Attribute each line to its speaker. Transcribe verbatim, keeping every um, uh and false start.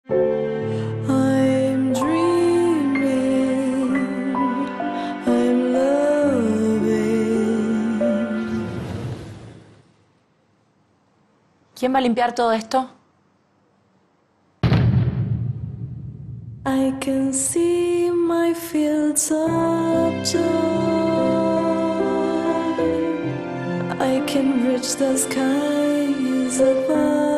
Speaker 1: I'm dreaming, I'm loving.
Speaker 2: ¿Quién va a limpiar todo esto?
Speaker 1: I can see my fields of joy. I can reach the skies above.